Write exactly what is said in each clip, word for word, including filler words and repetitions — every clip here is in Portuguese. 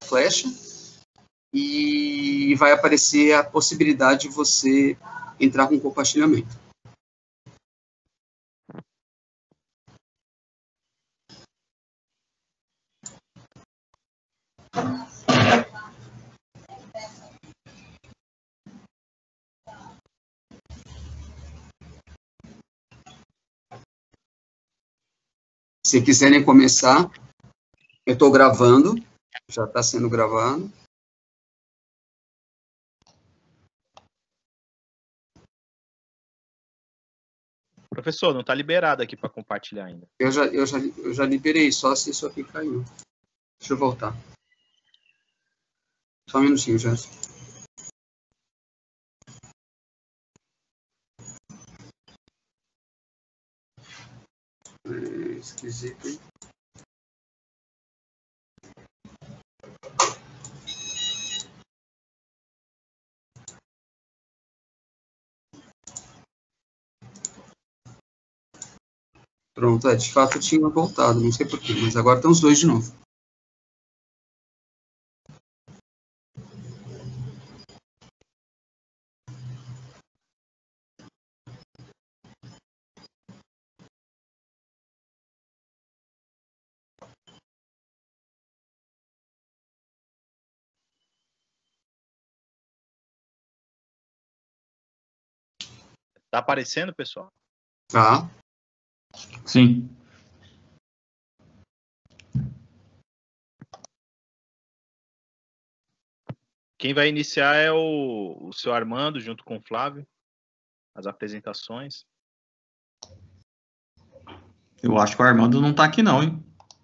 flecha e vai aparecer a possibilidade de você entrar com compartilhamento. Se quiserem começar, eu estou gravando, já está sendo gravado. Professor, não está liberado aqui para compartilhar ainda. Eu já, eu, já, eu já liberei, só se isso aqui caiu. Deixa eu voltar. Só um minutinho, Gerson. É, esquisito, hein? Pronto, é, de fato tinha voltado, não sei porquê, mas agora estão os dois de novo. Tá aparecendo, pessoal? Tá. Sim. Quem vai iniciar é o, o seu Armando, junto com o Flávio, as apresentações. Eu acho que o Armando não tá aqui não, hein?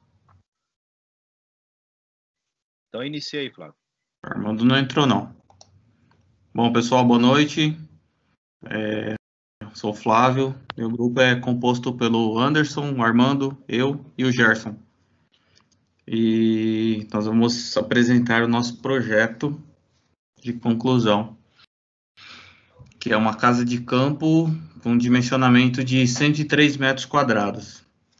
Então inicia aí, Flávio. O Armando não entrou não. Bom, pessoal, boa noite. É, sou o Flávio. Meu grupo é composto pelo Anderson, o Armando, eu e o Gerson. E nós vamos apresentar o nosso projeto de conclusão, que é uma casa de campo com dimensionamento de cento e três metros quadrados.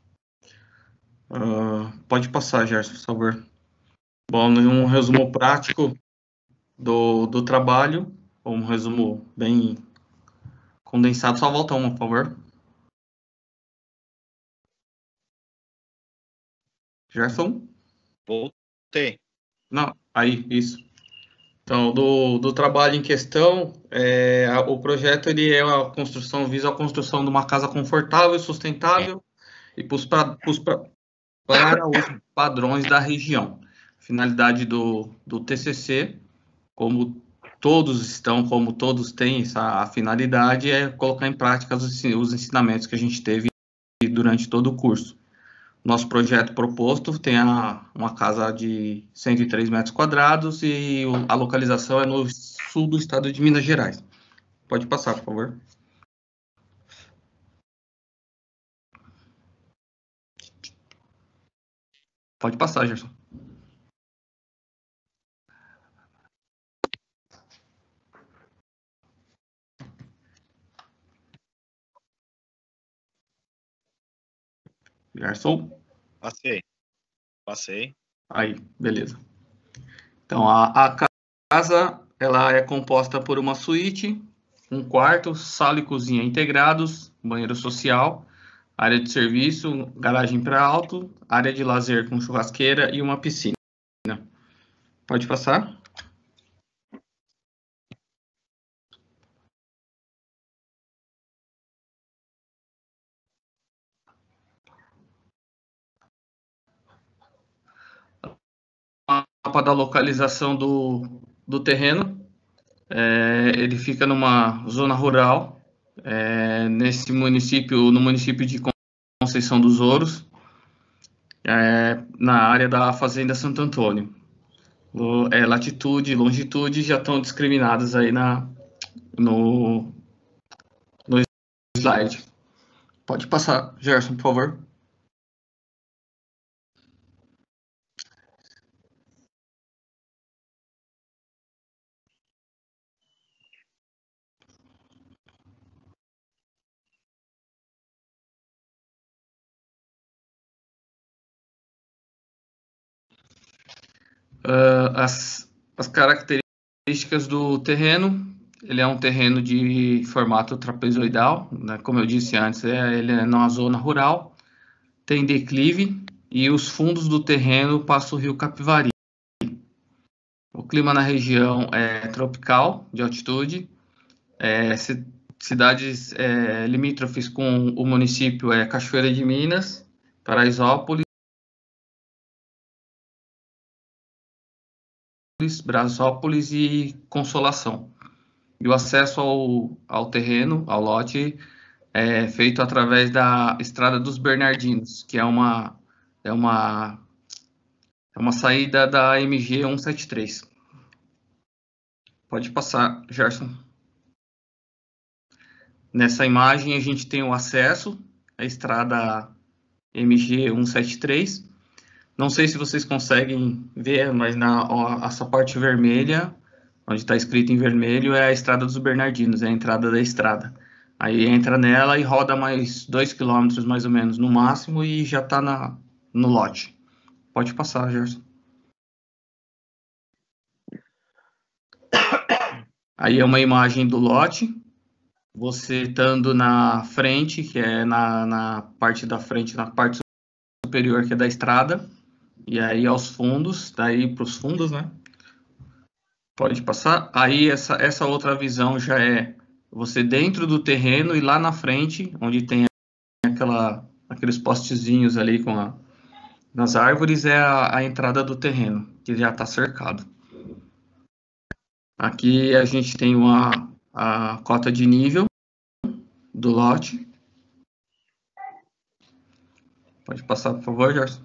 Uh, pode passar, Gerson, por favor. Bom, um resumo prático do, do trabalho, um resumo bem condensado. Só volta uma, por favor. Gerson? Voltei. Não, aí, isso. Então, do, do trabalho em questão, é, a, o projeto ele é a construção, visa a construção de uma casa confortável, sustentável e pros, pra, pros, pra, para os padrões da região. Finalidade do, do T C C, como todos estão, como todos têm essa finalidade, é colocar em prática os, os ensinamentos que a gente teve durante todo o curso. Nosso projeto proposto tem a, uma casa de cento e três metros quadrados e a localização é no sul do estado de Minas Gerais. Pode passar, por favor. Pode passar, Gerson. Gerson? Passei. Passei. Aí, beleza. Então, a, a casa ela é composta por uma suíte, um quarto, sala e cozinha integrados, banheiro social, área de serviço, garagem para alto, área de lazer com churrasqueira e uma piscina. Pode passar. Mapa da localização do, do terreno. É, ele fica numa zona rural, é, nesse município, no município de Conceição dos Ouros, é, na área da Fazenda Santo Antônio. O, é, latitude e longitude já estão discriminadas aí na, no, no slide. Pode passar, Gerson, por favor. Uh, as, as características do terreno, ele é um terreno de formato trapezoidal, né? Como eu disse antes, é, ele é numa zona rural, tem declive e os fundos do terreno passam o rio Capivari. O clima na região é tropical, de altitude, é, cidades é, limítrofes com o município é Cachoeira de Minas, Paraisópolis, Brasópolis e Consolação. E o acesso ao, ao terreno, ao lote, é feito através da Estrada dos Bernardinos, que é uma, é uma, é uma saída da M G cento e setenta e três. Pode passar, Gerson. Nessa imagem a gente tem o acesso à estrada M G cento e setenta e três. Não sei se vocês conseguem ver, mas na ó, essa parte vermelha, onde está escrito em vermelho, é a Estrada dos Bernardinos, é a entrada da estrada. Aí entra nela e roda mais dois quilômetros, mais ou menos, no máximo, e já está no lote. Pode passar, Gerson. Aí é uma imagem do lote. Você estando na frente, que é na, na parte da frente, na parte superior, que é da estrada. E aí aos fundos, daí para os fundos, né? Pode passar. Aí essa, essa outra visão já é você dentro do terreno e lá na frente, onde tem aquela, aqueles postezinhos ali com a, nas árvores, é a, a entrada do terreno, que já está cercado. Aqui a gente tem uma, a cota de nível do lote. Pode passar, por favor, Gerson.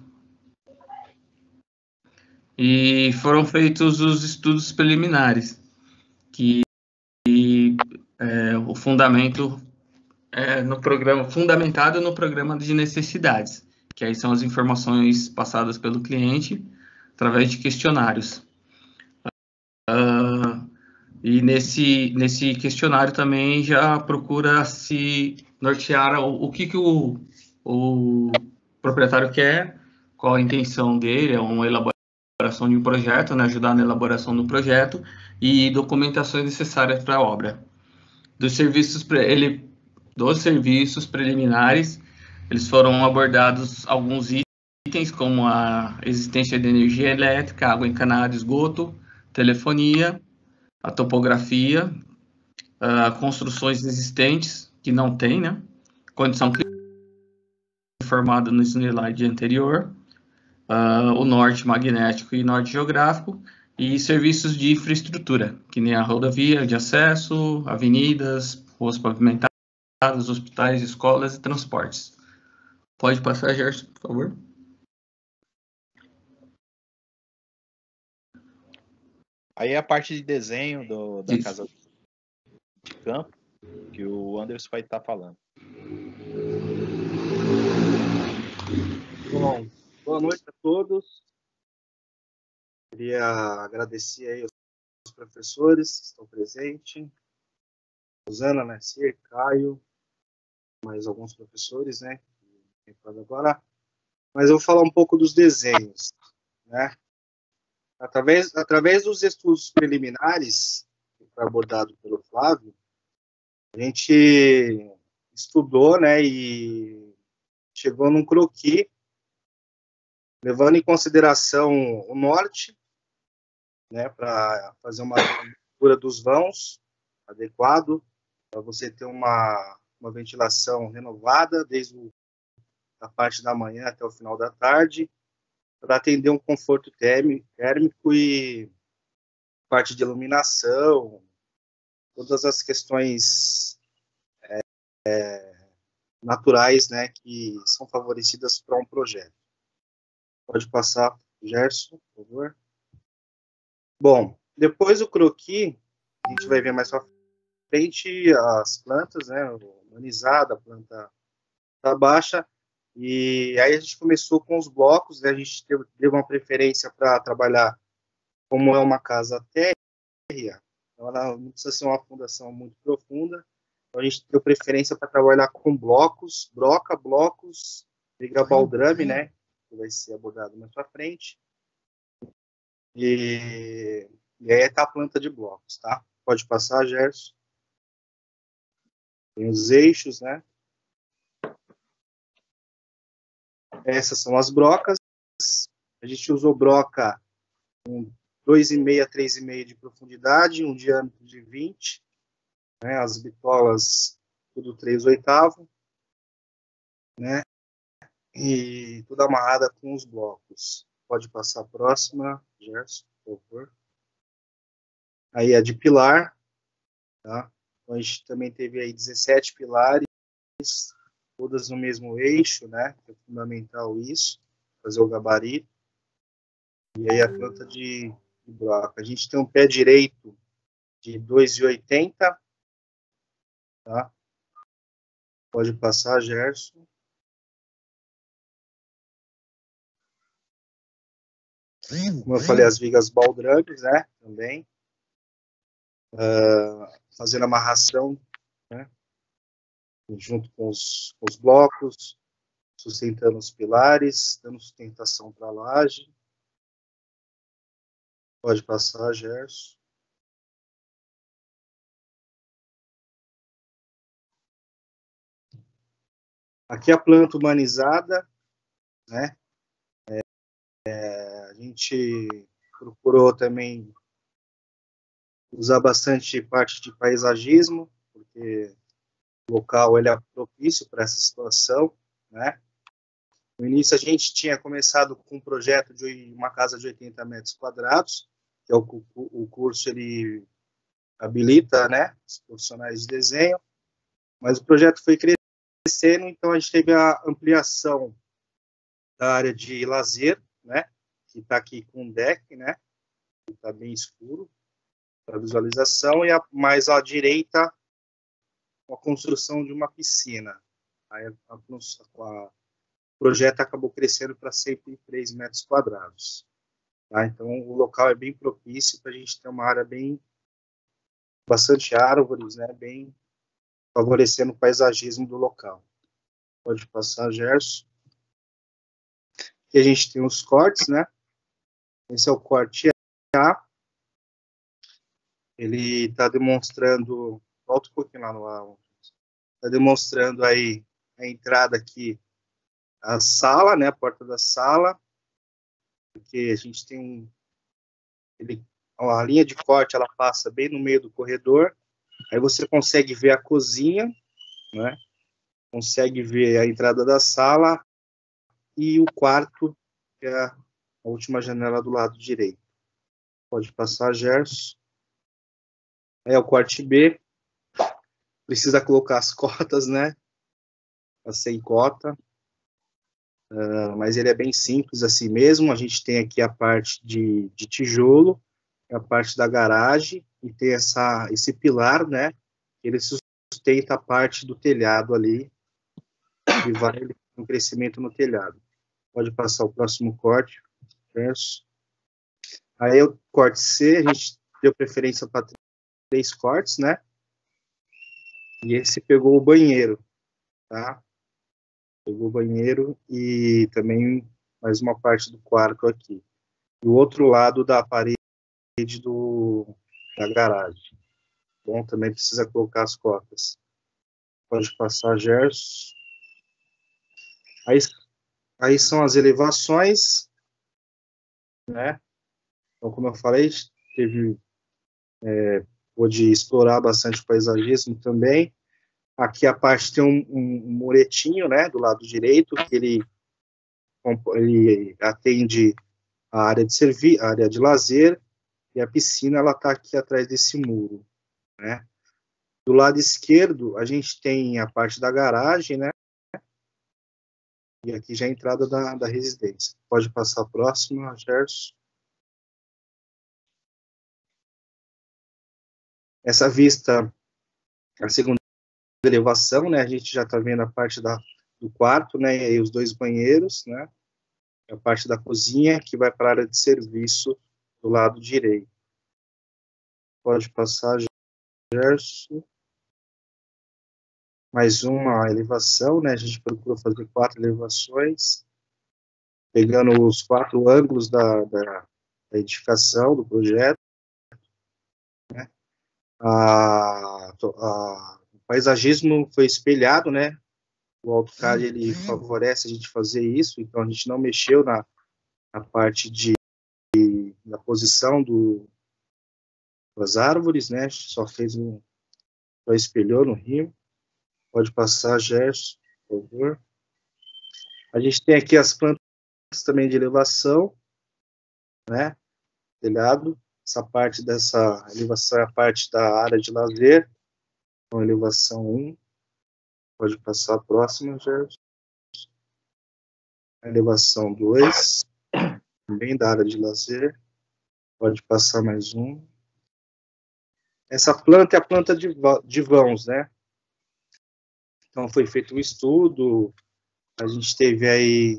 E foram feitos os estudos preliminares, que é, o fundamento é no programa, fundamentado no programa de necessidades, que aí são as informações passadas pelo cliente através de questionários. Uh, e nesse, nesse questionário também já procura se nortear o, o que, que o, o proprietário quer, qual a intenção dele, é uma elaboração de um projeto, né, ajudar na elaboração do projeto e documentações necessárias para a obra. Dos serviços, ele, dos serviços preliminares, eles foram abordados alguns itens, como a existência de energia elétrica, água encanada, esgoto, telefonia, a topografia, uh, construções existentes, que não tem, né? Condição informada no slide anterior, uh, o norte magnético e norte geográfico, e serviços de infraestrutura, que nem a rodovia de acesso, avenidas, ruas pavimentadas, hospitais, escolas e transportes. Pode passar, Gerson, por favor. Aí é a parte de desenho do, da Isso. casa de campo, que o Anderson vai estar falando. Bom, boa noite a todos. Queria agradecer aí aos professores que estão presentes, Rosana, Nasir, Caio, mais alguns professores, né? Agora, mas eu vou falar um pouco dos desenhos, né? Através, através dos estudos preliminares, que foi abordado pelo Flávio, a gente estudou, né, e chegou num croquis, levando em consideração o norte, né, para fazer uma leitura dos vãos adequado, para você ter uma, uma ventilação renovada desde o, a parte da manhã até o final da tarde, para atender um conforto térmico e parte de iluminação, todas as questões é, é, naturais, né, que são favorecidas para um projeto. Pode passar, Gerson, por favor. Bom, depois do croquis, a gente vai ver mais para frente as plantas, né, humanizada, a planta tá baixa, e aí a gente começou com os blocos, né, a gente teve, teve uma preferência para trabalhar como é uma casa térrea, ela não precisa ser uma fundação muito profunda, então a gente deu preferência para trabalhar com blocos, broca, blocos, viga baldrame, né, que vai ser abordado mais para frente. E, e aí está a planta de blocos, tá? Pode passar, Gerson. Tem os eixos, né? Essas são as brocas. A gente usou broca com dois vírgula cinco a três vírgula cinco de profundidade, um diâmetro de vinte, né? As bitolas tudo três oitavos, né? E tudo amarrada com os blocos. Pode passar a próxima, Gerson, por favor. Aí a de pilar, tá? Então, a gente também teve aí dezessete pilares, todas no mesmo eixo, né? É fundamental isso, fazer o gabarito. E aí a planta de, de broca. A gente tem um pé direito de dois vírgula oitenta, tá? Pode passar, Gerson. Como eu falei, as vigas baldrames, né? Também. Uh, fazendo amarração, né? Junto com os, com os blocos, sustentando os pilares, dando sustentação para a laje. Pode passar, Gerson. Aqui a planta humanizada, né? É, é, a gente procurou também usar bastante parte de paisagismo, porque o local ele é propício para essa situação, né? No início a gente tinha começado com um projeto de uma casa de oitenta metros quadrados, que é o, o curso ele habilita, né, os profissionais de desenho, mas o projeto foi crescendo, então a gente teve a ampliação da área de lazer, né, que está aqui com deck, né, que está bem escuro para visualização, e a, mais à direita a construção de uma piscina. Aí a, a, a, o projeto acabou crescendo para cento e três metros quadrados. Tá? Então o local é bem propício para a gente ter uma área bem, bastante árvores, né, bem favorecendo o paisagismo do local. Pode passar, Gerson. Aqui a gente tem os cortes, né? Esse é o corte A. Ele está demonstrando, volta um pouquinho lá no ar, está demonstrando aí a entrada aqui, a sala, né? A porta da sala, porque a gente tem um, ele, a linha de corte, ela passa bem no meio do corredor. Aí você consegue ver a cozinha, né? Consegue ver a entrada da sala e o quarto, que é a última janela do lado direito. Pode passar, Gerson. É o corte B. Precisa colocar as cotas, né? A sem cota. Uh, mas ele é bem simples assim mesmo. A gente tem aqui a parte de, de tijolo, a parte da garagem, e tem essa, esse pilar, né? Ele sustenta a parte do telhado ali, e vai um crescimento no telhado. Pode passar o próximo corte. Verso. Aí o corte C, a gente deu preferência para três cortes, né? E esse pegou o banheiro, tá? Pegou o banheiro e também mais uma parte do quarto aqui. Do outro lado da parede do, da garagem. Bom, também precisa colocar as cotas. Pode passar, Gerson. Aí, aí são as elevações, né? Então, como eu falei, teve, é, pôde explorar bastante paisagismo também. Aqui a parte tem um, um, um muretinho, né, do lado direito, que ele, ele atende a área de serviço, a área de lazer, e a piscina, ela está aqui atrás desse muro, né. Do lado esquerdo, a gente tem a parte da garagem, né, e aqui já a entrada da, da residência. Pode passar a próxima, Gerson. Essa vista, a segunda elevação, né, a gente já está vendo a parte da, do quarto, né, e os dois banheiros, né, a parte da cozinha, que vai para a área de serviço do lado direito. Pode passar, Gerson. Mais uma elevação, né, a gente procurou fazer quatro elevações, pegando os quatro ângulos da, da, da edificação, do projeto, né? A, a, o paisagismo foi espelhado, né? O AutoCAD, ele favorece a gente fazer isso, então a gente não mexeu na, na parte de, de da posição do, das árvores, né? Só fez um, só espelhou no rio. Pode passar, Gerson, por favor. A gente tem aqui as plantas também de elevação, né? Telhado. Essa parte dessa elevação é a parte da área de lazer. Então, elevação um. Pode passar a próxima, Gerson. Elevação dois. Também da área de lazer. Pode passar mais um. Essa planta é a planta de, de vãos, né? Então, foi feito um estudo. A gente teve aí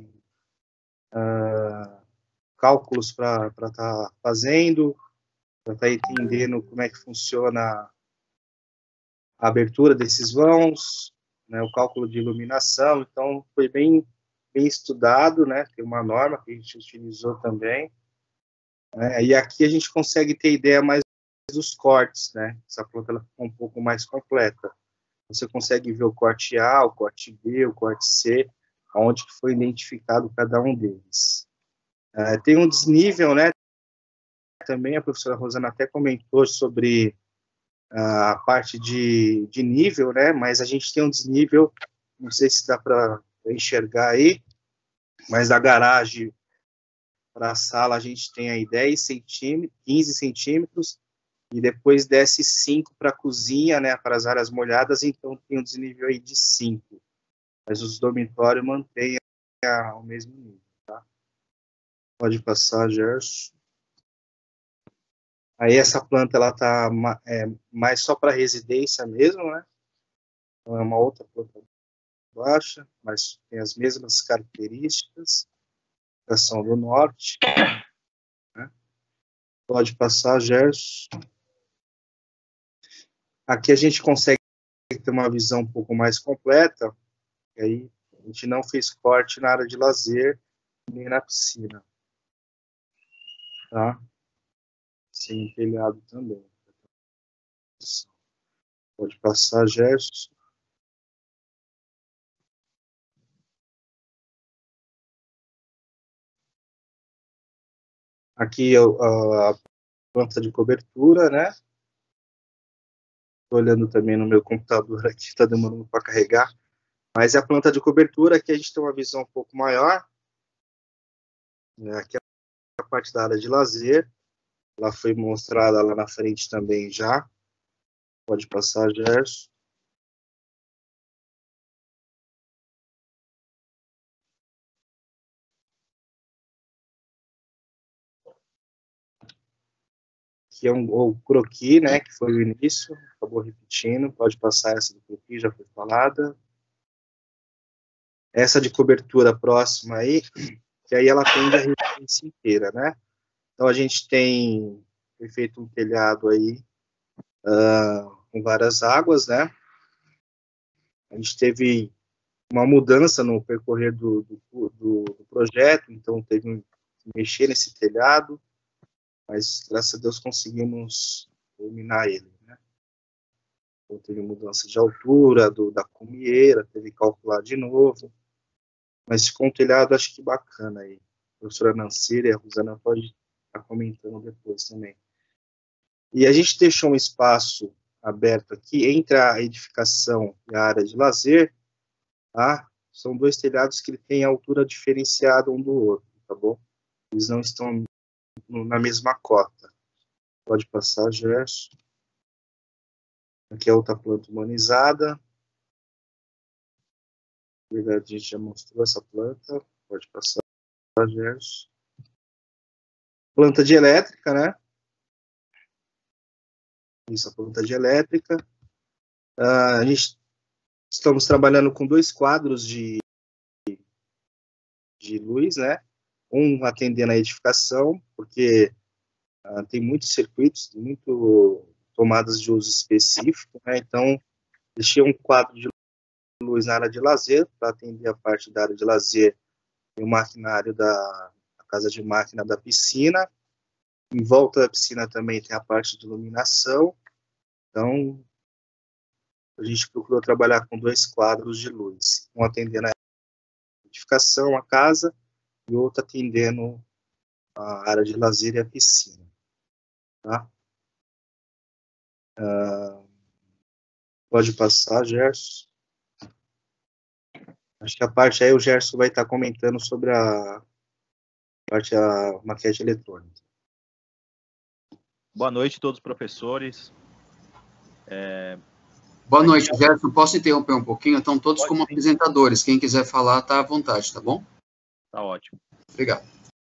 uh, cálculos para estar tá fazendo, para estar tá entendendo como é que funciona a abertura desses vãos, né, o cálculo de iluminação. Então, foi bem, bem estudado, né? Tem uma norma que a gente utilizou também. Né, e aqui a gente consegue ter ideia mais dos cortes, né? Essa planta ela ficou um pouco mais completa. Você consegue ver o corte A, o corte B, o corte C, onde que foi identificado cada um deles. Uh, tem um desnível, né? Também a professora Rosana até comentou sobre uh, a parte de, de nível, né? Mas a gente tem um desnível, não sei se dá para enxergar aí, mas da garagem para a sala a gente tem aí dez centímetros, quinze centímetros, e depois desce cinco para a cozinha, né? Para as áreas molhadas, então tem um desnível aí de cinco. Mas os dormitórios mantêm o mesmo nível, tá? Pode passar, Gerson. Aí essa planta, ela tá é, mais só para residência mesmo, né? Então é uma outra planta baixa, mas tem as mesmas características. Estação do norte. Né? Pode passar, Gerson. Aqui a gente consegue ter uma visão um pouco mais completa. E aí a gente não fez corte na área de lazer nem na piscina. Tá? Sem telhado também. Pode passar, Gerson. Aqui é a planta de cobertura, né? Estou olhando também no meu computador aqui, está demorando para carregar. Mas é a planta de cobertura, aqui a gente tem uma visão um pouco maior. Aqui é a parte da área de lazer. Ela foi mostrada lá na frente também já. Pode passar, Gerson. Aqui é um, o croquis, né, que foi o início, acabou repetindo. Pode passar essa do croquis, já foi falada. Essa de cobertura próxima aí, que aí ela atende a residência inteira, né? Então a gente tem feito um telhado aí uh, com várias águas, né? A gente teve uma mudança no percorrer do, do, do, do projeto, então teve que mexer nesse telhado, mas graças a Deus conseguimos terminar ele, né? Então teve mudança de altura, do, da cumieira, teve que calcular de novo, mas ficou um telhado, acho que bacana aí. A professora Nancy e a Rosana pode estar comentando depois também. E a gente deixou um espaço aberto aqui entre a edificação e a área de lazer, tá? São dois telhados que têm altura diferenciada um do outro, tá bom? Eles não estão na mesma cota. Pode passar, Gerson. Aqui é outra planta humanizada. Na verdade, a gente já mostrou essa planta. Pode passar, Gerson. Planta de elétrica, né? Isso, a planta de elétrica. Uh, a gente estamos trabalhando com dois quadros de, de luz, né? Um atendendo a edificação, porque uh, tem muitos circuitos, muito tomadas de uso específico, né? Então, deixei um quadro de luz na área de lazer, para atender a parte da área de lazer e o maquinário da a casa de máquina da piscina. Em volta da piscina também tem a parte de iluminação. Então, a gente procurou trabalhar com dois quadros de luz, um atendendo a edificação, a casa, e outro atendendo a área de lazer e a piscina. Tá? Uh, pode passar, Gerson. Acho que a parte aí o Gerson vai estar comentando sobre a parte da maquete eletrônica. Boa noite a todos os professores. É... Boa noite, Gerson. Posso interromper um pouquinho? Estão todos Pode, como sim. apresentadores. Quem quiser falar, está à vontade, tá bom? Tá ótimo. Obrigado.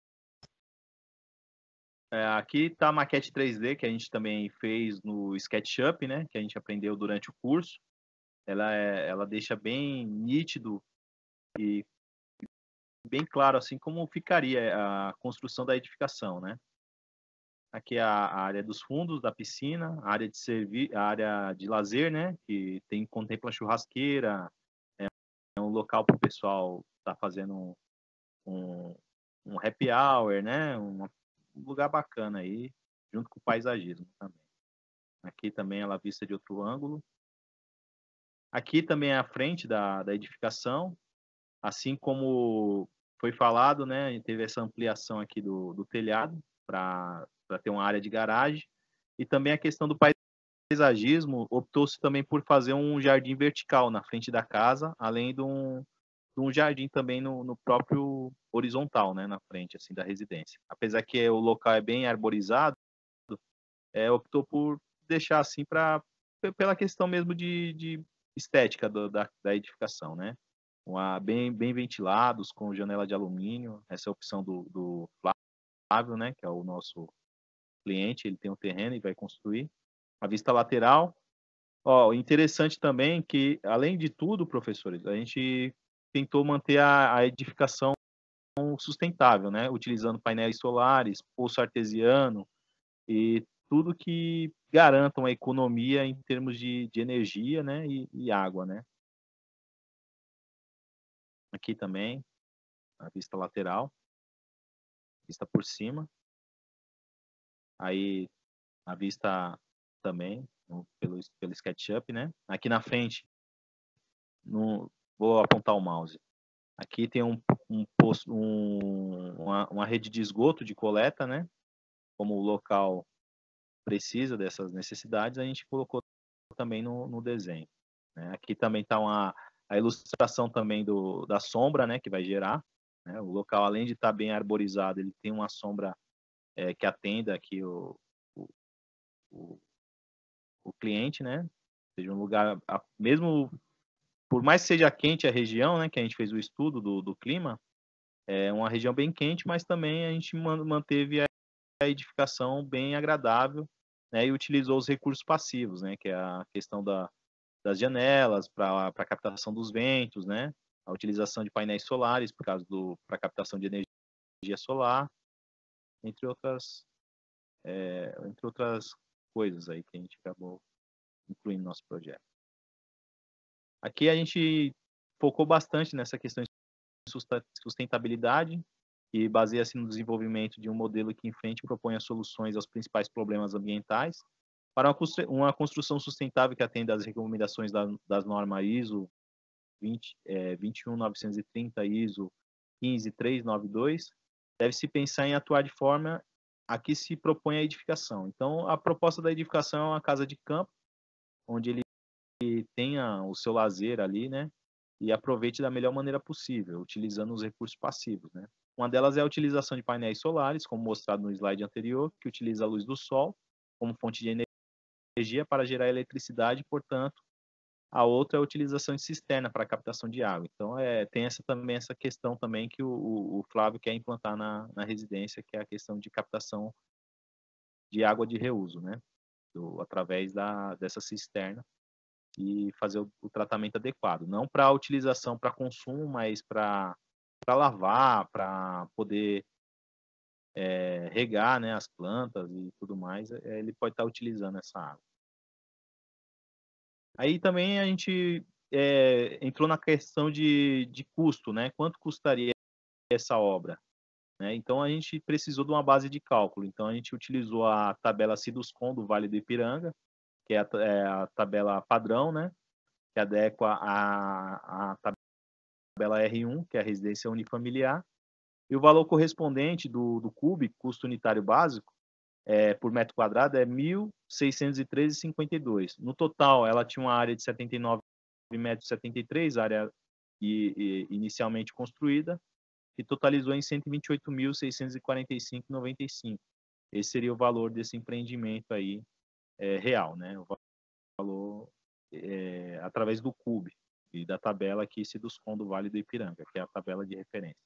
É, aqui está a maquete três D que a gente também fez no SketchUp, né? Que a gente aprendeu durante o curso. Ela, é, ela deixa bem nítido e bem claro, assim, como ficaria a construção da edificação, né? Aqui é a, a área dos fundos da piscina, a área de servir, a área de lazer, né? Que tem contempla churrasqueira, é, é um local para o pessoal estar tá fazendo um, um happy hour, né? Um, um lugar bacana aí, junto com o paisagismo também. Aqui também ela vista de outro ângulo. Aqui também é a frente da, da edificação, assim como foi falado, né? A gente teve essa ampliação aqui do, do telhado para ter uma área de garagem. E também a questão do paisagismo, optou-se também por fazer um jardim vertical na frente da casa, além de um, de um jardim também no, no próprio horizontal, né? Na frente, assim, da residência. Apesar que o local é bem arborizado, é, optou por deixar assim para pela questão mesmo de, de estética do, da, da edificação, né? Uma, bem, bem ventilados, com janela de alumínio. Essa é a opção do, do Flávio, né? Que é o nosso cliente, ele tem um terreno e vai construir. A vista lateral. Ó, interessante também que, além de tudo, professores, a gente tentou manter a, a edificação sustentável, né? Utilizando painéis solares, poço artesiano e tudo que garanta uma economia em termos de, de energia, né? E, e água, né? Aqui também, a vista lateral, vista por cima. Aí, a vista também, no, pelo, pelo SketchUp, né? Aqui na frente, no, vou apontar o mouse. Aqui tem um, um posto, um, uma, uma rede de esgoto de coleta, né? Como o local precisa dessas necessidades, a gente colocou também no, no desenho. Né? Aqui também está uma a ilustração também do, da sombra, né? Que vai gerar. Né? O local, além de estar tá bem arborizado, ele tem uma sombra é, que atenda aqui o, o, o, o cliente, né? Seja um lugar, mesmo por mais que seja quente a região, né? Que a gente fez o estudo do, do clima, é uma região bem quente, mas também a gente manteve a edificação bem agradável, né, e utilizou os recursos passivos, né, que é a questão da, das janelas para a captação dos ventos, né, a utilização de painéis solares por causa do para captação de energia solar, entre outras é, entre outras coisas aí que a gente acabou incluindo no nosso projeto. Aqui a gente focou bastante nessa questão de sustentabilidade, que baseia-se no desenvolvimento de um modelo que enfrente e proponha soluções aos principais problemas ambientais, para uma construção sustentável que atenda às recomendações da, das normas I S O vinte, é, vinte e um mil novecentos e trinta, I S O quinze mil trezentos e noventa e dois, deve-se pensar em atuar de forma a que se propõe a edificação. Então, a proposta da edificação é uma casa de campo, onde ele tenha o seu lazer ali, né? E aproveite da melhor maneira possível, utilizando os recursos passivos, né? Uma delas é a utilização de painéis solares, como mostrado no slide anterior, que utiliza a luz do sol como fonte de energia para gerar eletricidade, portanto, a outra é a utilização de cisterna para a captação de água. Então, é, tem essa também essa questão também que o, o Flávio quer implantar na, na residência, que é a questão de captação de água de reuso, né? Do, através da, dessa cisterna e fazer o, o tratamento adequado. Não para utilização para consumo, mas para lavar, para poder é, regar, né, as plantas e tudo mais, é, ele pode estar utilizando essa água. Aí também a gente é, entrou na questão de, de custo, né? Quanto custaria essa obra? né? Então, a gente precisou de uma base de cálculo. Então, a gente utilizou a tabela Siduscon do Vale do Ipiranga, que é a, é a tabela padrão, né? Que adequa a, a tabela R um, que é a residência unifamiliar, e o valor correspondente do, do C U B, custo unitário básico, é, por metro quadrado, é mil seiscentos e treze vírgula cinquenta e dois. No total, ela tinha uma área de setenta e nove metros e setenta e três, área e, e, inicialmente construída, e totalizou em cento e vinte e oito mil seiscentos e quarenta e cinco vírgula noventa e cinco. Esse seria o valor desse empreendimento aí, é, real, né? O valor é, através do C U B e da tabela aqui, Siduscon do Vale do Ipiranga, que é a tabela de referência.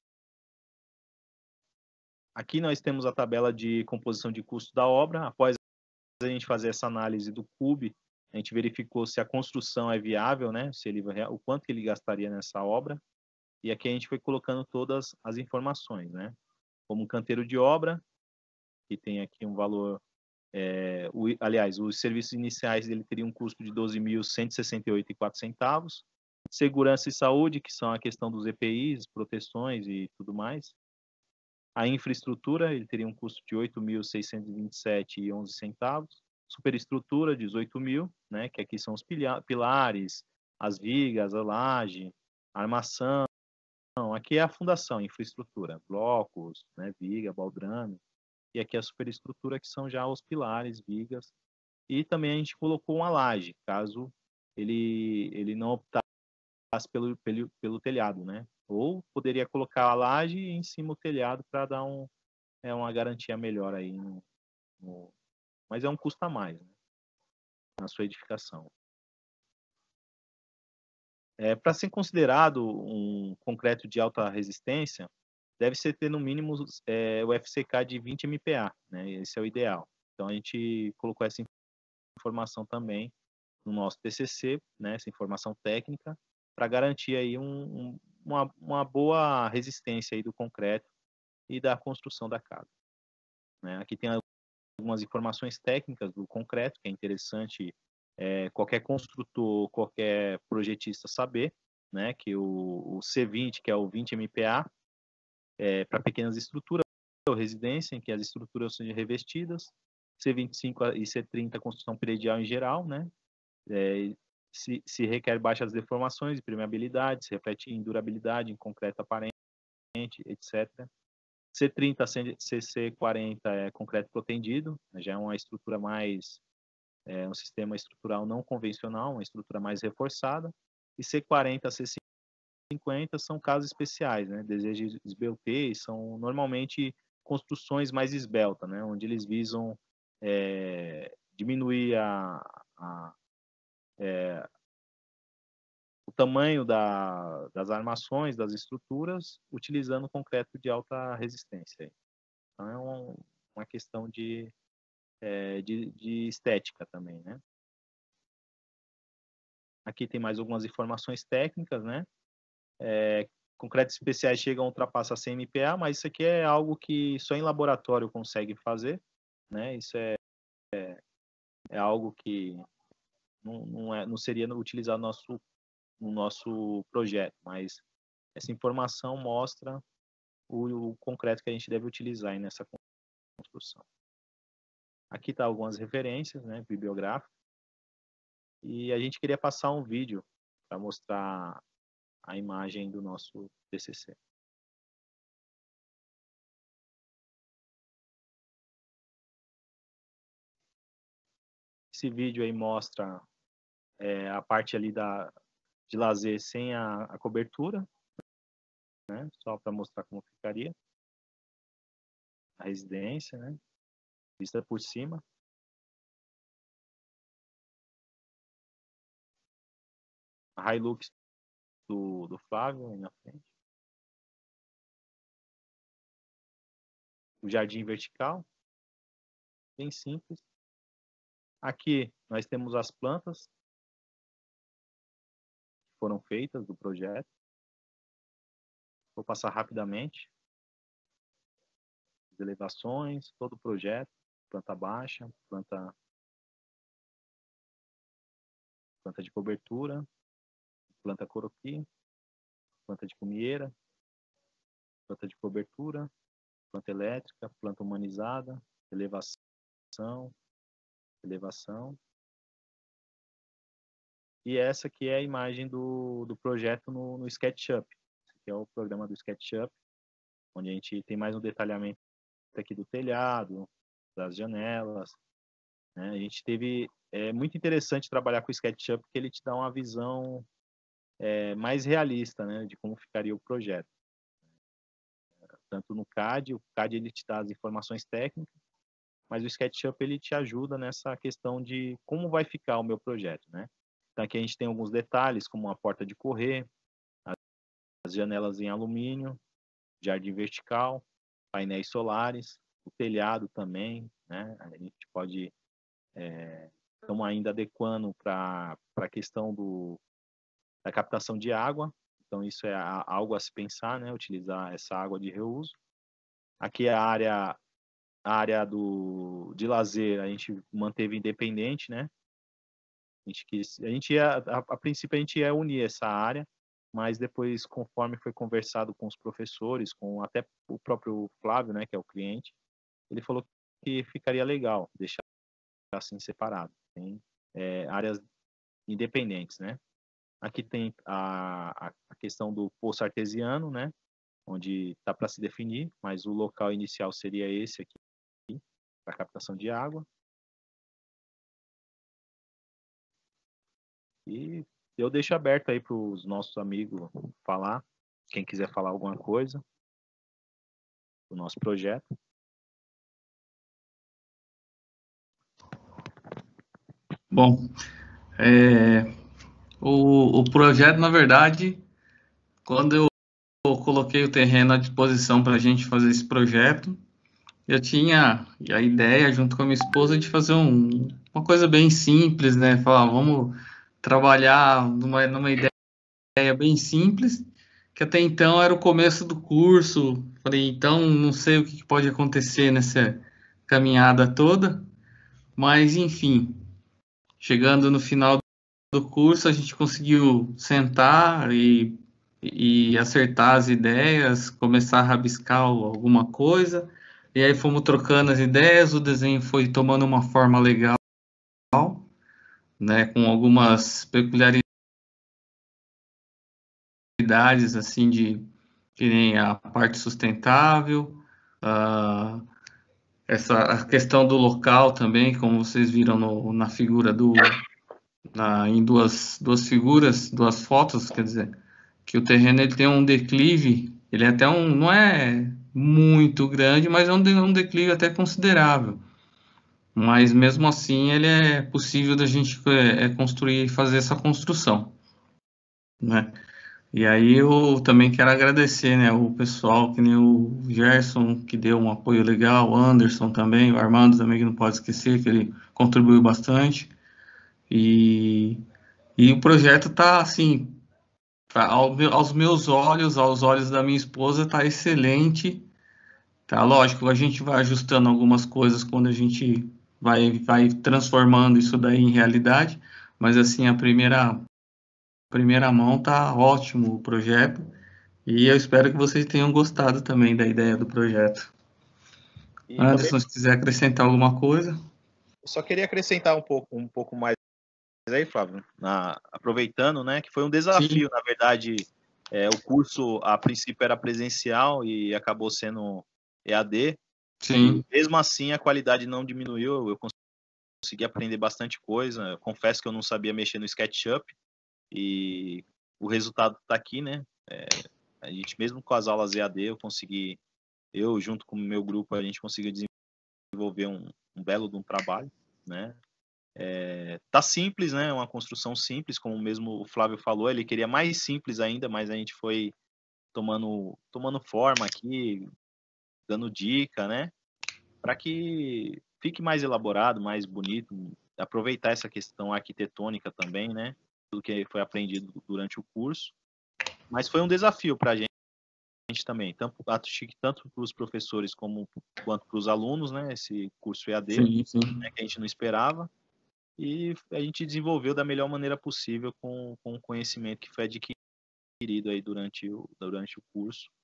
Aqui nós temos a tabela de composição de custo da obra. Após a gente fazer essa análise do C U B, a gente verificou se a construção é viável, né? Se ele, o quanto que ele gastaria nessa obra. E aqui a gente foi colocando todas as informações, né? Como um canteiro de obra, que tem aqui um valor, é, o, aliás, os serviços iniciais dele teriam um custo de doze mil cento e sessenta e oito reais e quatro centavos. Segurança e saúde, que são a questão dos E P Is, proteções e tudo mais. A infraestrutura, ele teria um custo de oito mil seiscentos e vinte e sete reais e onze centavos. Superestrutura, dezoito mil, né? Que aqui são os pilares, as vigas, a laje, a armação. Aqui é a fundação, infraestrutura, blocos, né, viga, baldrame, e aqui a superestrutura, que são já os pilares, vigas, e também a gente colocou uma laje, caso ele, ele não optasse pelo, pelo, pelo telhado, né, ou poderia colocar a laje e em cima o telhado para dar um, é, uma garantia melhor aí, no, no, mas é um custo a mais, né, na sua edificação. É, para ser considerado um concreto de alta resistência, deve-se ter no mínimo é, o F C K de vinte M P A, né? Esse é o ideal. Então a gente colocou essa informação também no nosso T C C, né? Essa informação técnica, para garantir aí um, um, uma, uma boa resistência aí do concreto e da construção da casa, né? Aqui tem algumas informações técnicas do concreto, que é interessante é, qualquer construtor, qualquer projetista saber, né? Que o, o C vinte, que é o vinte M P A, é, para pequenas estruturas, ou residência, em que as estruturas são revestidas, C vinte e cinco e C trinta, construção predial em geral, né? É, se, se requer baixas deformações, permeabilidade, se reflete em durabilidade, em concreto aparente, etcétera. C trinta, C C quarenta é concreto protendido, já é uma estrutura mais, é um sistema estrutural não convencional, uma estrutura mais reforçada, e C quarenta, C cinquenta são casos especiais, né? Desejos de esbeltez são normalmente construções mais esbeltas, né? Onde eles visam é, diminuir a, a, é, o tamanho da, das armações, das estruturas, utilizando concreto de alta resistência. Então é um, uma questão de, é, de, de estética também, né? Aqui tem mais algumas informações técnicas, né? É, concretos especiais chegam a ultrapassar cem M P A, mas isso aqui é algo que só em laboratório consegue fazer, né? Isso é, é, é algo que não, não, é, não seria utilizado no nosso, no nosso projeto, mas essa informação mostra o, o concreto que a gente deve utilizar aí nessa construção. Aqui está algumas referências, né, bibliográficas, e a gente queria passar um vídeo para mostrar a imagem do nosso T C C. Esse vídeo aí mostra é, a parte ali da, de lazer sem a, a cobertura, né? Só para mostrar como ficaria a residência, né? Vista por cima. A Hilux do, do Flávio aí na frente. O jardim vertical, bem simples. Aqui nós temos as plantas que foram feitas do projeto. Vou passar rapidamente. As elevações, todo o projeto, planta baixa, planta, planta de cobertura, planta coroqui, planta de cumieira, planta de cobertura, planta elétrica, planta humanizada, elevação, elevação. E essa aqui é a imagem do, do projeto no, no SketchUp. Esse aqui é o programa do SketchUp, onde a gente tem mais um detalhamento aqui do telhado, das janelas, né? A gente teve, é muito interessante trabalhar com o SketchUp, porque ele te dá uma visão é, mais realista, né, de como ficaria o projeto. Tanto no C A D, o C A D ele te dá as informações técnicas, mas o SketchUp ele te ajuda nessa questão de como vai ficar o meu projeto, né? Então aqui a gente tem alguns detalhes, como a porta de correr, as janelas em alumínio, jardim vertical, painéis solares, o telhado também, né? A gente pode, é, estamos ainda adequando para a questão do, da captação de água, então isso é algo a se pensar, né? Utilizar essa água de reuso. Aqui é a área, a área do, de lazer, a gente manteve independente, né? A gente, quis, a, gente ia, a, a princípio a gente ia unir essa área, mas depois, conforme foi conversado com os professores, com até o próprio Flávio, né, que é o cliente, ele falou que ficaria legal deixar assim separado. Tem é, áreas independentes, né? Aqui tem a, a questão do poço artesiano, né, onde está para se definir, mas o local inicial seria esse aqui, para captação de água. E eu deixo aberto aí para os nossos amigos falar, quem quiser falar alguma coisa do nosso projeto. Bom, é, o, o projeto, na verdade, quando eu coloquei o terreno à disposição para a gente fazer esse projeto, eu tinha a ideia, junto com a minha esposa, de fazer um, uma coisa bem simples, né? Falar, vamos trabalhar numa, numa ideia bem simples, que até então era o começo do curso. Falei, então não sei o que pode acontecer nessa caminhada toda, mas enfim, chegando no final do curso, a gente conseguiu sentar e, e acertar as ideias, começar a rabiscar alguma coisa, e aí fomos trocando as ideias, o desenho foi tomando uma forma legal, né, com algumas peculiaridades, assim, de que nem a parte sustentável, uh, essa a questão do local também, como vocês viram no, na figura do, na, em duas, duas figuras, duas fotos, quer dizer, que o terreno ele tem um declive, ele é até um, não é muito grande, mas é um, um declive até considerável. Mas mesmo assim ele é possível da gente é, é construir e fazer essa construção, né? E aí eu também quero agradecer, né, o pessoal, que nem o Gerson, que deu um apoio legal, o Anderson também, o Armando também, que não pode esquecer, que ele contribuiu bastante. E, e o projeto está, assim, tá, ao, aos meus olhos, aos olhos da minha esposa, está excelente. Tá, lógico, a gente vai ajustando algumas coisas quando a gente vai, vai transformando isso daí em realidade, mas, assim, a primeira... primeira mão, tá ótimo o projeto e eu espero que vocês tenham gostado também da ideia do projeto. E Anderson, também, se quiser acrescentar alguma coisa. eu só queria acrescentar um pouco, um pouco mais aí, Flávio, na, aproveitando, né, que foi um desafio, Sim. Na verdade, é, o curso a princípio era presencial e acabou sendo E A D. Sim. E mesmo assim a qualidade não diminuiu, eu consegui aprender bastante coisa. Eu confesso que eu não sabia mexer no SketchUp e o resultado está aqui, né? É, a gente mesmo com as aulas E A D eu consegui, eu junto com o meu grupo a gente conseguiu desenvolver um, um belo de um trabalho, né? É, tá simples, né? Uma construção simples, como mesmo o Flávio falou, ele queria mais simples ainda, mas a gente foi tomando tomando forma aqui, dando dica, né? Para que fique mais elaborado, mais bonito, aproveitar essa questão arquitetônica também, né? Tudo que foi aprendido durante o curso. Mas foi um desafio para a gente também, tanto, acho que tanto para os professores como quanto para os alunos, né? Esse curso E A D, sim, sim. Né, que a gente não esperava. E a gente desenvolveu da melhor maneira possível com, com o conhecimento que foi adquirido aí durante o, durante o curso.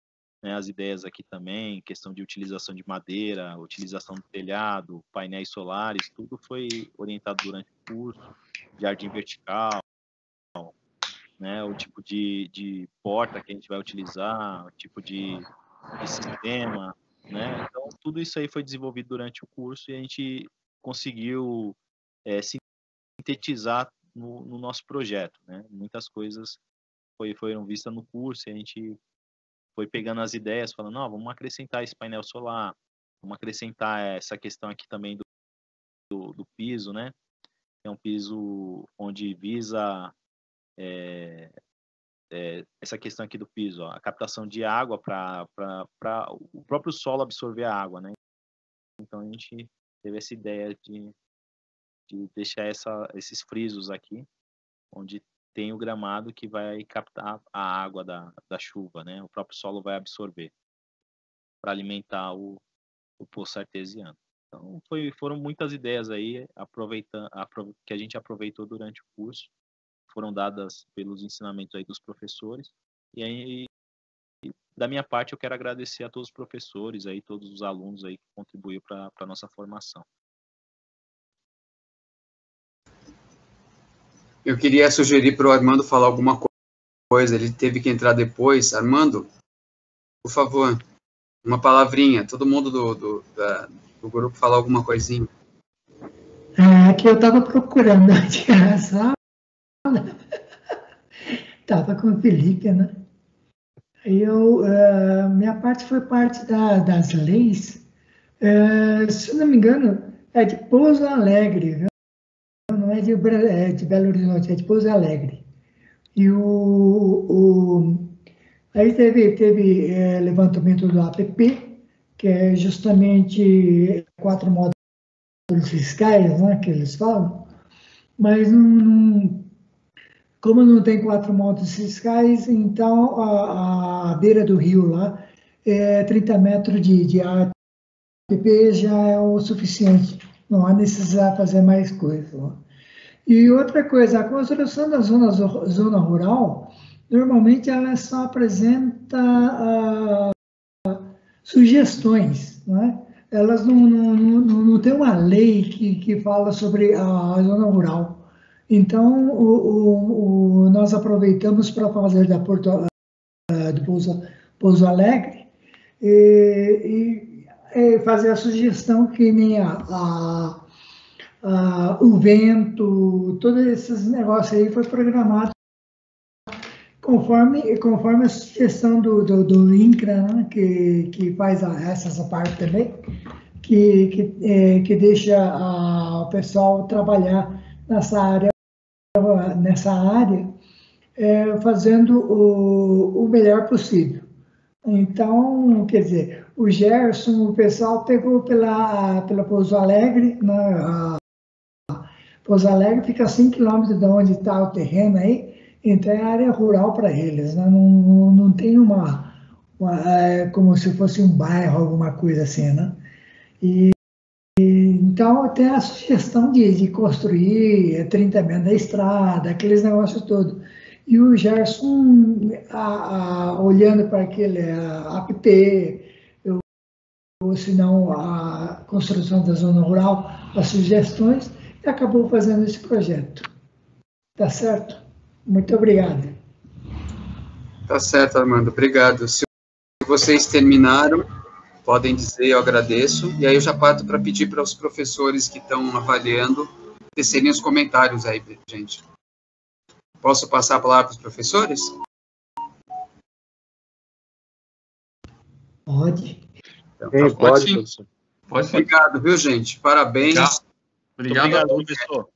né, as ideias aqui também, questão de utilização de madeira, utilização do telhado, painéis solares, tudo foi orientado durante o curso, jardim vertical, né, o tipo de, de porta que a gente vai utilizar, o tipo de, de sistema, né, então tudo isso aí foi desenvolvido durante o curso e a gente conseguiu é, sintetizar no, no nosso projeto, né, muitas coisas foi, foram vistas no curso e a gente foi pegando as ideias, falando, não, vamos acrescentar esse painel solar, vamos acrescentar essa questão aqui também do, do, do piso, né, é um piso onde visa é, é, essa questão aqui do piso, ó, a captação de água para o próprio solo absorver a água, né? Então a gente teve essa ideia de, de deixar essa, esses frisos aqui, onde tem o gramado que vai captar a água da, da chuva, né? O próprio solo vai absorver para alimentar o, o poço artesiano. Então foi, foram muitas ideias aí aproveitando, que a gente aproveitou durante o curso, foram dadas pelos ensinamentos aí dos professores, e aí, da minha parte, eu quero agradecer a todos os professores, aí, todos os alunos aí que contribuíram para a nossa formação. Eu queria sugerir para o Armando falar alguma coisa, ele teve que entrar depois. Armando, por favor, uma palavrinha, todo mundo do, do, da, do grupo falar alguma coisinha. É que eu estava procurando aqui a sala. Estava com o Felipe, né? Eu, uh, minha parte foi parte da, das leis. Uh, se não me engano, é de Pouso Alegre, viu? Não é de, é de Belo Horizonte, é de Pouso Alegre. E o, o aí teve, teve é, levantamento do A P P, que é justamente quatro módulos fiscais, né, que eles falam, mas não, não como não tem quatro módulos fiscais, então a, a beira do rio lá, é trinta metros de, de A P P já é o suficiente, não há necessidade de fazer mais coisa. Lá. E outra coisa, a construção da zona, zona rural, normalmente ela só apresenta uh, sugestões, né? Elas não, não, não, não tem uma lei que, que fala sobre a zona rural. Então, o, o, o, nós aproveitamos para fazer da Porto, uh, do Pouso, Pouso Alegre e, e, e fazer a sugestão que nem a, a, a, o vento, todos esses negócios aí foi programado conforme, conforme a sugestão do, do, do INCRA, né, que, que faz a, essa parte também, que, que, é, que deixa a, o pessoal trabalhar nessa área nessa área, é, fazendo o, o melhor possível. Então, quer dizer, o Gerson, o pessoal pegou pela, pela Pouso Alegre, né, Pouso Alegre fica a cinco quilômetros de onde está o terreno aí, então é área rural para eles, né, não, não tem uma, uma é, como se fosse um bairro, alguma coisa assim, né, e então, tem a sugestão de, de construir trinta metros da estrada, aqueles negócios todos. E o Gerson, a, a, olhando para aquele a, A P P, eu, ou se não a construção da zona rural, as sugestões, e acabou fazendo esse projeto. Tá certo? Muito obrigado. Tá certo, Armando. Obrigado. Se vocês terminaram, podem dizer, eu agradeço, e aí eu já parto para pedir para os professores que estão avaliando tecerem os comentários aí, gente. Posso passar a palavra para os professores? Pode. Então, Sim, tá pode, sim. professor. Pode sim. Obrigado, viu, gente? Parabéns. Obrigado, Obrigado, a todos. professor.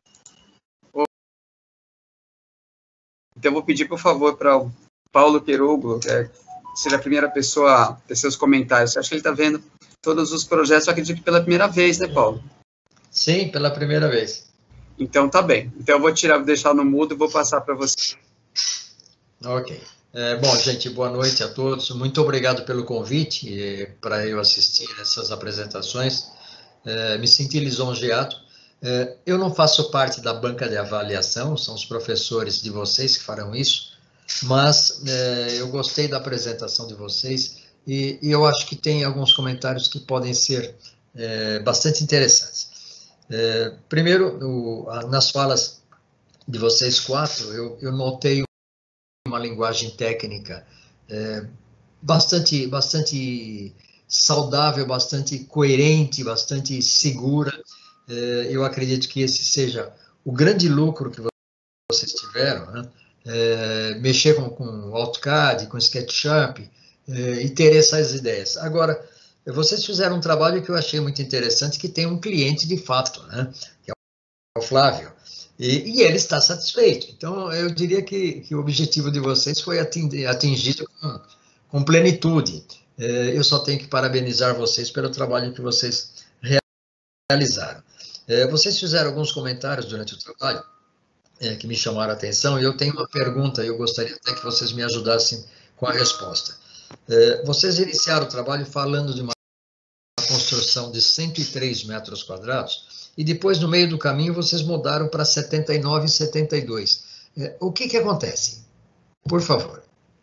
Então, eu vou pedir, por favor, para o Paulo Querugo, é, ser a primeira pessoa a ter seus comentários. Eu acho que ele está vendo todos os projetos, eu acredito que pela primeira vez, né, Paulo? Sim, pela primeira vez. Então, tá bem. Então, eu vou tirar, vou deixar no mudo e vou passar para você. Ok. É, bom, gente, boa noite a todos. Muito obrigado pelo convite para eu assistir essas apresentações. É, me senti lisonjeado. É, eu não faço parte da banca de avaliação, são os professores de vocês que farão isso, mas é, eu gostei da apresentação de vocês e, e eu acho que tem alguns comentários que podem ser é, bastante interessantes. É, primeiro, o, a, nas falas de vocês quatro, eu, eu notei uma linguagem técnica é, bastante, bastante saudável, bastante coerente, bastante segura. É, eu acredito que esse seja o grande lucro que vocês tiveram, né? É, mexer com, com AutoCAD, com SketchUp é, e ter essas ideias. Agora, vocês fizeram um trabalho que eu achei muito interessante, que tem um cliente de fato, né? Que é o Flávio. E, e ele está satisfeito. Então, eu diria que, que o objetivo de vocês foi atingido com, com plenitude. É, eu só tenho que parabenizar vocês pelo trabalho que vocês realizaram. É, vocês fizeram alguns comentários durante o trabalho é, que me chamaram a atenção, e eu tenho uma pergunta, e eu gostaria até que vocês me ajudassem com a resposta. É, vocês iniciaram o trabalho falando de uma construção de cento e três metros quadrados, e depois, no meio do caminho, vocês mudaram para setenta e nove e setenta e dois. É, o que que acontece? Por favor.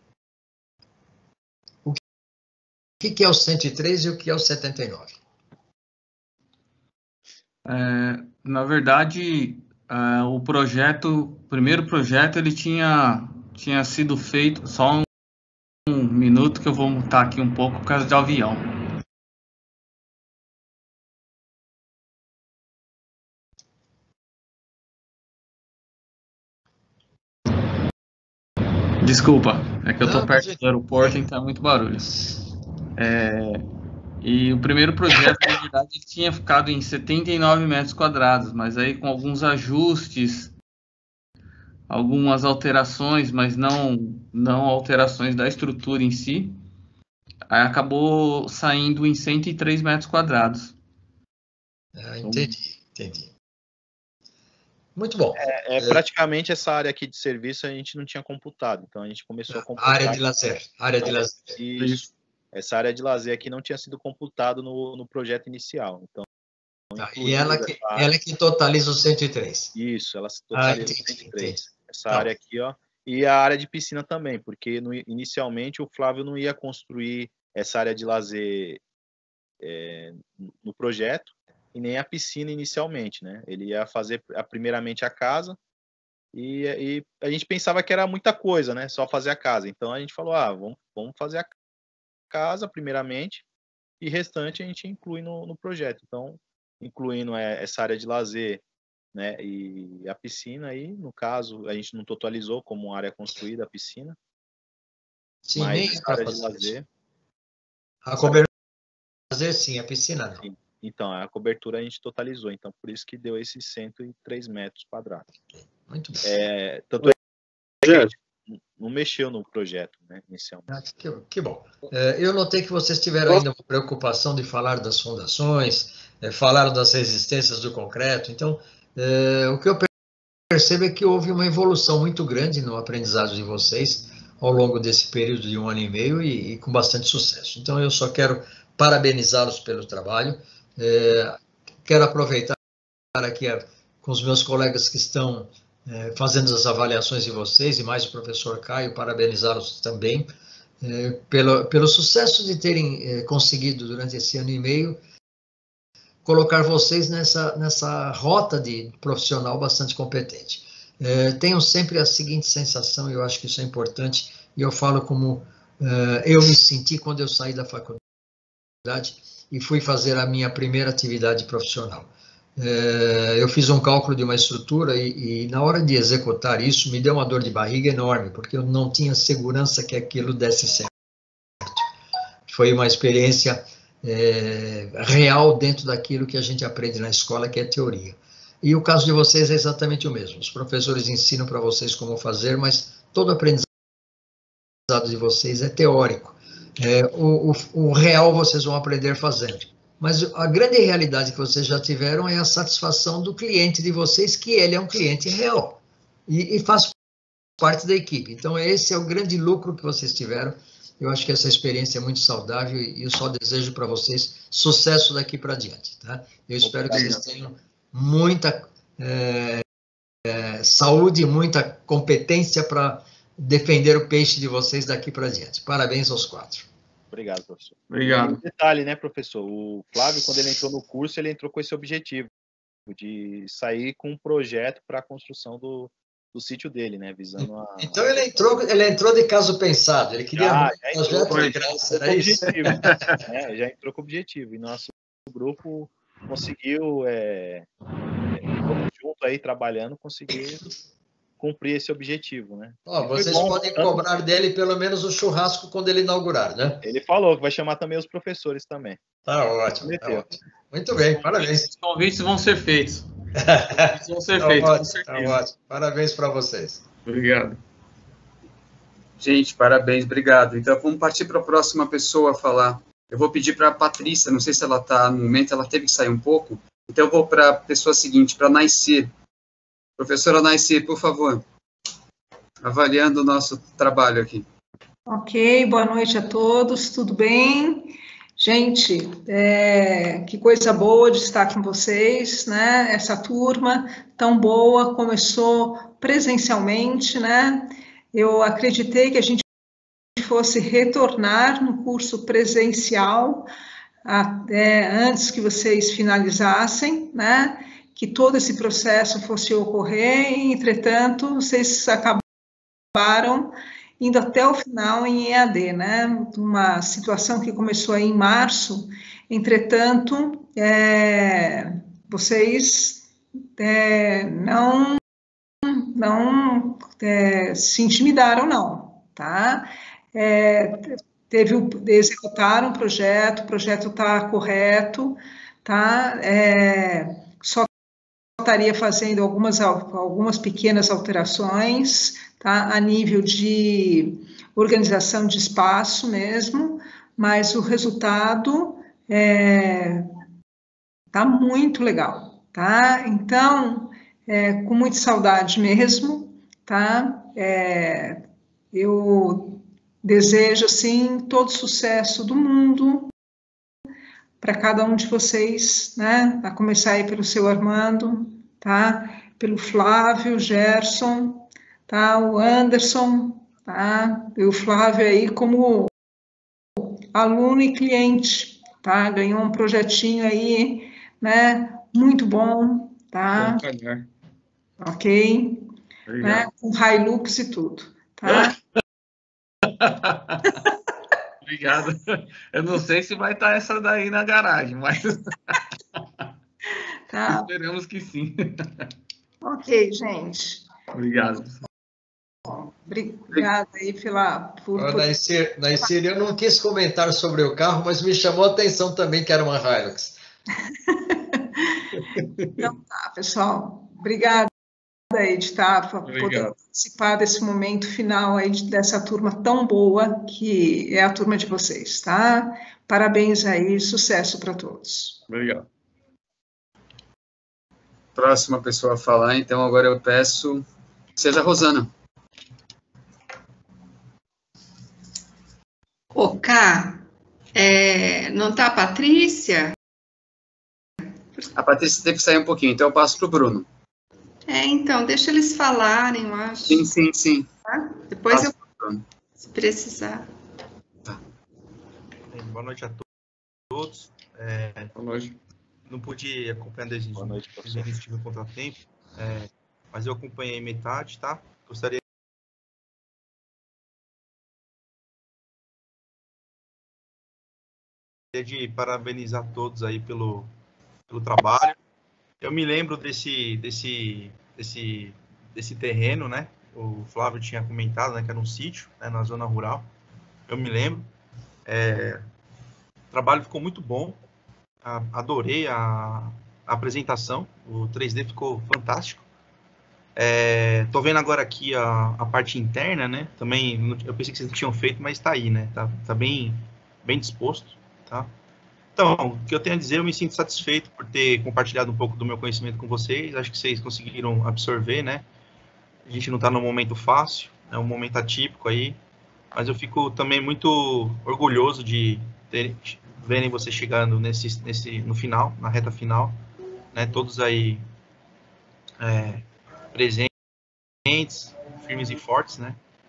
O que que é o cento e três e o que é o setenta e nove? É, na verdade, é, o projeto, o primeiro projeto, ele tinha, tinha sido feito, só um, um minuto que eu vou mutar aqui um pouco por causa de avião. Desculpa, é que eu tô perto do aeroporto, então é muito barulho. É, e o primeiro projeto, na verdade, ele tinha ficado em setenta e nove metros quadrados, mas aí com alguns ajustes, algumas alterações, mas não, não alterações da estrutura em si, aí acabou saindo em cento e três metros quadrados. Ah, entendi, entendi. Muito bom. É, é, praticamente essa área aqui de serviço a gente não tinha computado, então a gente começou a computar. Área de lazer, área de lazer. Isso. Essa área de lazer aqui não tinha sido computado no, no projeto inicial. Então, ah, e ela que, ela que totaliza os cento e três. Isso, ela totaliza ah, entendi, os cento e três. Entendi. Essa tá. área aqui, ó. E a área de piscina também, porque no, inicialmente o Flávio não ia construir essa área de lazer é, no projeto, e nem a piscina inicialmente, né? Ele ia fazer a, primeiramente a casa, e, e a gente pensava que era muita coisa, né? Só fazer a casa. Então a gente falou, ah, vamos, vamos fazer a casa primeiramente, e restante a gente inclui no, no projeto. Então, incluindo é, essa área de lazer, né? E a piscina aí, no caso, a gente não totalizou como área construída a piscina. Sim, mas nem a área de lazer. Isso. A cobertura de lazer, sim, a piscina não. Sim. Então, a cobertura a gente totalizou, então por isso que deu esses cento e três metros quadrados. Muito bem. É, tanto é que a gente não mexeu no projeto, né, inicialmente. Ah, que, que bom. É, eu notei que vocês tiveram ainda uma preocupação de falar das fundações, é, falaram das resistências do concreto, então, é, o que eu percebo é que houve uma evolução muito grande no aprendizado de vocês ao longo desse período de um ano e meio e, e com bastante sucesso. Então, eu só quero parabenizá-los pelo trabalho. É, quero aproveitar aqui a, com os meus colegas que estão é, fazendo as avaliações de vocês, e mais o professor Caio, parabenizá-los também é, pelo, pelo sucesso de terem é, conseguido, durante esse ano e meio, colocar vocês nessa, nessa rota de profissional bastante competente. É, tenham sempre a seguinte sensação, e eu acho que isso é importante, e eu falo como é, eu me senti quando eu saí da faculdade e fui fazer a minha primeira atividade profissional. É, eu fiz um cálculo de uma estrutura e, e na hora de executar isso me deu uma dor de barriga enorme, porque eu não tinha segurança que aquilo desse certo. Foi uma experiência é, real dentro daquilo que a gente aprende na escola, que é teoria. E o caso de vocês é exatamente o mesmo. Os professores ensinam para vocês como fazer, mas todo aprendizado de vocês é teórico. É, o, o, o real vocês vão aprender fazendo. Mas a grande realidade que vocês já tiveram é a satisfação do cliente de vocês, que ele é um cliente real e, e faz parte da equipe. Então, esse é o grande lucro que vocês tiveram. Eu acho que essa experiência é muito saudável e eu só desejo para vocês sucesso daqui para diante. Tá? Eu espero que vocês tenham muita é, é, saúde, muita competência para defender o peixe de vocês daqui para diante. Parabéns aos quatro. Obrigado, professor. Obrigado. E um detalhe, né, professor? O Flávio, quando ele entrou no curso, ele entrou com esse objetivo de sair com um projeto para a construção do, do sítio dele, né? Visando a... Então ele entrou, ele entrou de caso pensado, ele queria Já, um já entrou projeto com- de graça, com era isso? objetivo. É, já entrou com objetivo. E nosso grupo conseguiu, é, é, vamos junto aí, trabalhando, conseguir cumprir esse objetivo, né? Ó, E foi vocês bom, podem tanto- cobrar dele pelo menos o churrasco quando ele inaugurar, né? Ele falou que vai chamar também os professores também. Tá ótimo, tá Prometeu. ótimo. Muito bem, parabéns. Os convites vão ser feitos. Os convites vão ser Tá feitos, com ótimo, tá certeza. ótimo. Parabéns para vocês. Obrigado. Gente, parabéns, obrigado. Então, vamos partir para a próxima pessoa a falar. Eu vou pedir para a Patrícia, não sei se ela está no momento, ela teve que sair um pouco. Então, eu vou para a pessoa seguinte, para a Naicir. Professora Naicir, por favor. Avaliando o nosso trabalho aqui. Ok, boa noite a todos, tudo bem? Gente, é, que coisa boa de estar com vocês, né? Essa turma tão boa começou presencialmente, né? Eu acreditei que a gente fosse retornar no curso presencial até antes que vocês finalizassem, né? Que todo esse processo fosse ocorrer, e, entretanto, vocês acabaram indo até o final em E A D, né? Uma situação que começou aí em março, entretanto, é, vocês é, não, não é, se intimidaram, não, tá? É, teve o, executaram o projeto, o projeto está correto, tá? É, só estaria fazendo algumas, algumas pequenas alterações, tá, a nível de organização de espaço mesmo, mas o resultado é, tá muito legal, tá? Então, é, com muita saudade mesmo, tá? É, eu desejo, assim, todo sucesso do mundo para cada um de vocês, né? A começar aí pelo seu Armando, tá? Pelo Flávio, Gerson, tá? O Anderson, tá? E o Flávio aí como aluno e cliente, tá? Ganhou um projetinho aí, né? Muito bom, tá? Bom calhar. Ok? Né? Obrigado. Com Hilux e tudo, tá? Obrigado. Eu não sei se vai estar essa daí na garagem, mas Tá? esperamos que sim. Ok, gente. Obrigado. Obrigada aí pela... Por, Ô, por... Naicir, Naicir, eu não quis comentar sobre o carro, mas me chamou a atenção também que era uma Hilux. Então tá, pessoal. Obrigada aí de estar Obrigado. podendo participar desse momento final aí de- dessa turma tão boa que é a turma de vocês, tá? Parabéns aí, sucesso para todos. Obrigado. Próxima pessoa a falar, então agora eu peço, seja a Rosana. Ô, Cá, é, não tá a Patrícia? A Patrícia teve que sair um pouquinho, então eu passo para o Bruno. É, então, deixa eles falarem, eu acho. Sim, sim, sim. Tá? Depois Passo eu, pro Bruno. se precisar. Bem, boa noite a to- todos. É, Boa noite. não pude acompanhar desde Boa noite, professor. desde tive um contratempo, é, mas eu acompanhei metade, tá? Gostaria de parabenizar todos aí pelo, pelo trabalho. Eu me lembro desse, desse, desse, desse terreno, né? O Flávio tinha comentado, né, que era um sítio, né, na zona rural. Eu me lembro. É, o trabalho ficou muito bom. A- adorei a, a apresentação. O três D ficou fantástico. É, tô vendo agora aqui a, a parte interna, né? Também não- eu pensei que vocês não tinham feito, mas tá aí, né? Tá, tá bem, bem disposto, tá? Então, o que eu tenho a dizer, eu me sinto satisfeito por ter compartilhado um pouco do meu conhecimento com vocês. Acho que vocês conseguiram absorver, né? A gente não está num momento fácil, é um momento atípico aí, mas eu fico também muito orgulhoso de ter, verem vocês chegando nesse, nesse, no final, na reta final, né? Todos aí é, presentes, firmes e fortes, né?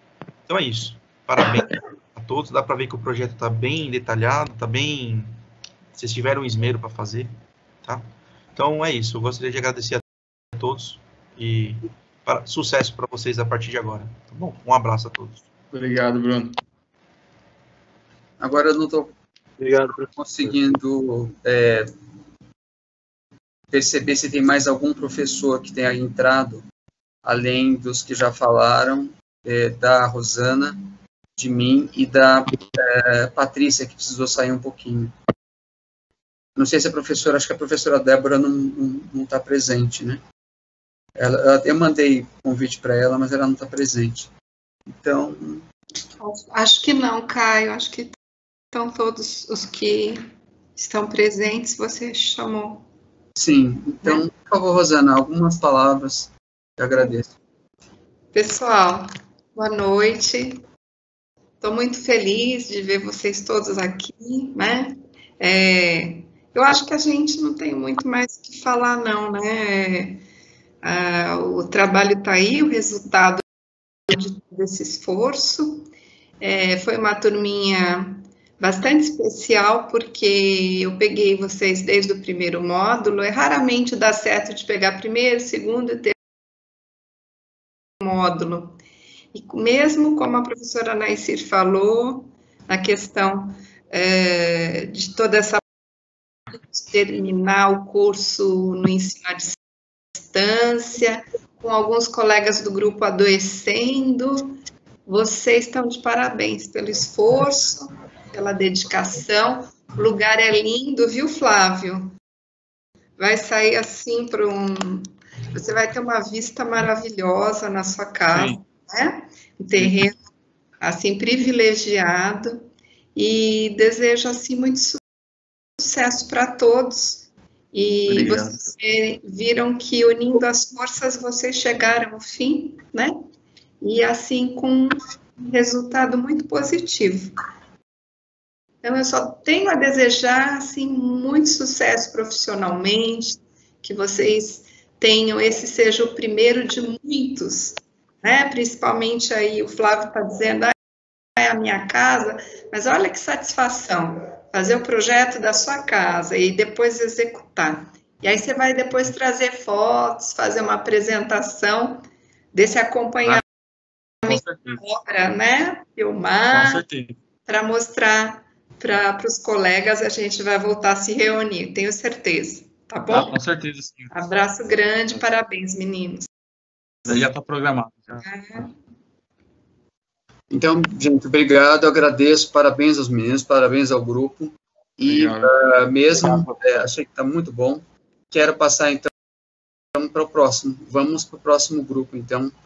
Então é isso. Parabéns a todos. Dá para ver que o projeto está bem detalhado, está bem... Vocês tiveram um esmero para fazer, tá? Então é isso. Eu gostaria de agradecer a todos e para... sucesso para vocês a partir de agora. Tá bom? Um abraço a todos. Obrigado, Bruno. Agora eu não estou conseguindo é, perceber se tem mais algum professor que tenha entrado, além dos que já falaram, é, da Rosana, de mim e da é, Patrícia, que precisou sair um pouquinho. Não sei se a professora, acho que a professora Débora não está presente, né? Ela, eu mandei convite para ela, mas ela não está presente. Então... Acho que não, Caio. Acho que estão todos os que estão presentes, você chamou. Sim. Então, por favor, Rosana, algumas palavras. Eu agradeço. Pessoal, boa noite. Estou muito feliz de ver vocês todos aqui, né? É, eu acho que a gente não tem muito mais o que falar, não, né? Ah, o trabalho está aí, o resultado desse esforço. É, foi uma turminha bastante especial, porque eu peguei vocês desde o primeiro módulo. É raramente dá certo de pegar primeiro, segundo e terceiro módulo. E mesmo como a professora Naicir falou, na questão é, de toda essa de terminar o curso no ensino à distância, com alguns colegas do grupo adoecendo, vocês estão de parabéns pelo esforço, pela dedicação. O lugar é lindo, viu, Flávio? Vai sair assim para um... Você vai ter uma vista maravilhosa na sua casa, sim, né? Um terreno, assim, privilegiado. E desejo, assim, muito sucesso para todos. E obrigado. Vocês viram que, unindo as forças, vocês chegaram ao fim, né? E, assim, com um resultado muito positivo. Então, eu só tenho a desejar, assim, muito sucesso profissionalmente, que vocês tenham, esse seja o primeiro de muitos, né? Principalmente aí, o Flávio está dizendo, ah, é a minha casa, mas olha que satisfação, fazer o projeto da sua casa e depois executar. E aí você vai depois trazer fotos, fazer uma apresentação desse acompanhamento da obra, né? Filmar, para mostrar para os colegas, a gente vai voltar a se reunir, tenho certeza, tá bom? Ah, com certeza, sim. Abraço grande, parabéns, meninos. Já está programado. Já. É. Então, gente, obrigado, agradeço, parabéns aos meninos, parabéns ao grupo, e uh, mesmo, é, achei que está muito bom, quero passar, então, para o próximo, vamos para o próximo grupo, então,